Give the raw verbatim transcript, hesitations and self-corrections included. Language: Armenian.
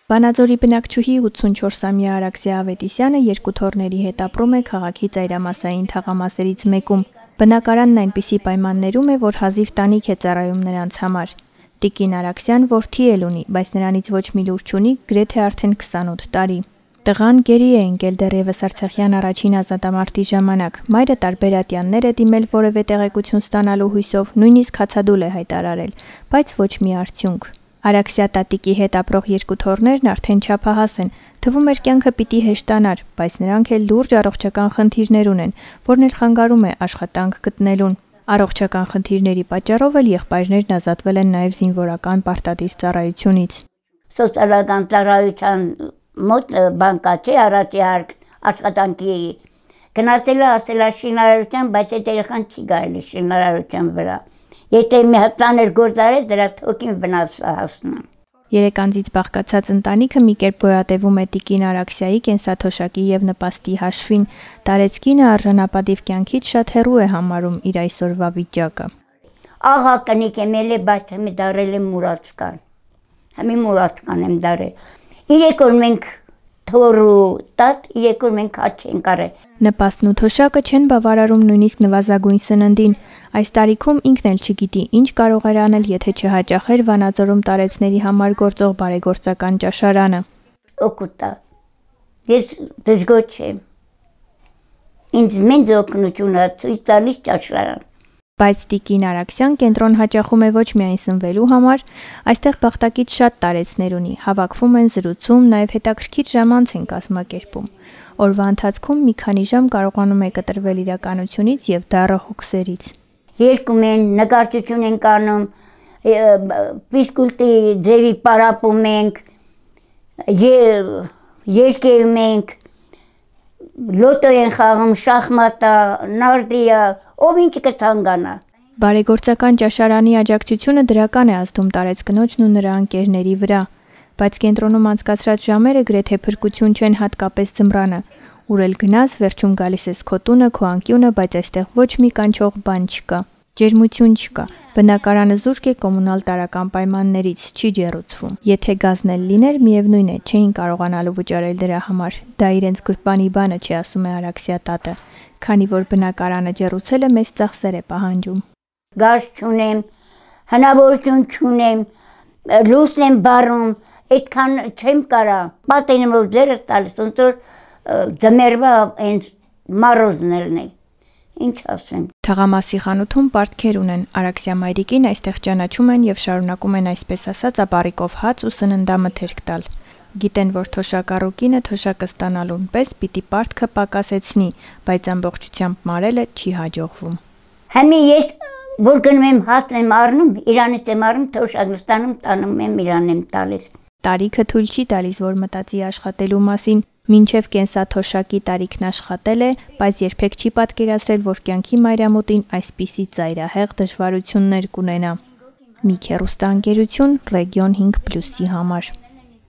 Վանաձորի բնակչուհի ութսունչորսամյա Արաքսիա Ավետիսյանը երկու թոռների հետ ապրում է քաղաքի ծայրամասային թաղամասերից մեկում։ Բնակարանն այնպիսի պայմաններում է, որ հազիվ տանիք է ծառայում նրանց համար։ Տիկին Արաքսյան որդի էլ ունի, բայց նրանից ոչ մի լուր չունի, գրեթե արդեն քսանութ տարի։ Տղան գերի է ընկել դեռևս Արցախյան առաջին ազատամարտի ժամանակ։ Մայրը տարբեր ատյաններ է դիմել որևէ տեղեկություն ստանալու հույսով, նույնիսկ հացադուլ է հայտարարել, բայց ոչ մի արդյունք։ Արաքսիա տատիկի հետ ապրող երկու թոռներն արդեն չափահաս են, թվում էր կյանքը պիտի հեշտանար, բայց նրանք էլ լուրջ առողջական խնդիրներ ունեն, որն էլ խանգարում է աշխատանք գտնելուն։ Առողջական խնդիրների պատճառով էլ եղբայրներն ազատվել են նաև զինվորական պարտադիր ծառայությունից։ Սոցիալական ծառայության մոտ բանկա չէ, առաջի հարկ աշխատանքի գնացել է ասել է շինարարության, բայց այդ երեխան չի գալի շինարարության վրա։ Եթե մի հատ ծանր գործ արես, դրա թոքին վնաս հասնում։ Երեք անձից բաղկացած ընտանիքը մի կերպ գոյատևում է տիկին Արաքսիայի կենսաթոշակի եւ նպաստի հաշվին։ Տարեցկինը արժանապատիվ կյանքից շատ հեռու է համարում իր այսօրվա վիճակը։ Աղա կնիկ եմ ելե, բայց հիմի դարել եմ մուրացկան։ Հիմի մուրացկան եմ դարել։ Իրեք որ մենք թորու տատ, իրեք որ մենք հաչ ենք արել։ Նպաստն ու թոշակը չեն բավարարում նույնիսկ նվազագույն սննդին։ Այս տարիքում ինքն էլ չգիտի ինչ կարող էր անել, եթե չհաճախեր Վանաձորում տարեցների համար գործող բարեգործական ճաշարանը։ Օգուտա։ Ես դժգոհ եմ։ Ինձ մեծ օգնություն է ցույց տալիս ճաշարան։ Բայց տիկին Արաքսյան կենտրոն հաճախում է ոչ միայն սնվելու համար, այստեղ բախտակից շատ տարեցներ ունի, հավաքվում են զրուցում, նաև հետաքրքիր ժամանց են կազմակերպում։ Օրվա ընթացքում մի քանի ժամ կարողանում է կտրվել իրականությունից եւ դառը հոգսերից։ Երկում են, նկարչություն են անում, ֆիզկուլտի ձևի պարապում ենք, երկերում ենք, լոտո են խաղում, շախմատա, նարդիա, ով ինչ կցանկանա։ Բարեգործական ճաշարանի աջակցությունը դրական է ազդում տարեցկնոջն ու նրա ընկերների վրա, բայց կենտրոնում անցկացրած ժամերը գրեթե փրկություն չեն, հատկապես ձմռանը, ուր էլ գնաս, վերջում գալիս ես քո տունը, քո անկյունը, բայց այստեղ ոչ մի կանչող բան չկա, ջերմություն չկա, բնակարանը զուրկ է կոմունալ տարրական պայմաններից, չի ջեռուցվում։ Եթե գազն էլ լիներ, միևնույն է, չէին կարողանալու վճարել դրա համար, դա իրենց գրպանի բանը չի, ասում է Արաքսիա տատը, քանի որ բնակարանը ջեռուցելը մեծ ծախսեր է պահանջում։ Գազ չունեմ, հնարավորություն չունեմ, լույս եմ բառում, այդքան չեմ կարա, պատեն եմ որ ձերը տալիս, ոնց որ ձմեռվա հենց մառոզն ելն է, ինչ ասեմ։ Թաղամասի խանութում պարտքեր ունեն, Արաքսիա մայրիկին այստեղ ճանաչում են եւ շարունակում են այսպես ասած ապառիկով հաց ու սննդամթերք տալ։ Գիտեն, որ թոշակառուկինը թոշակը ստանալուն պես պիտի պարտքը պակասեցնի, բայց ամբողջությամբ մարելը չի հաջողվում։ Հիմա ես որ գնում եմ հաց եմ առնում, իրանից եմ առնում, թոշակն ստանում, տանում եմ, իրան եմ տալիս։ Տարիքը թույլ չի տալիս, որ մտածի աշխատելու մասին, մինչև կենսաթոշակի տարիքն աշխատել է, բայց երբեք չի պատկերացրել, որ կյանքի մայրամուտին այսպիսի ծայրահեղ դժվարություններ կունենա։ Մի քեռուստաընկերություն Ռեգիոն հինգ պլյուսի համար։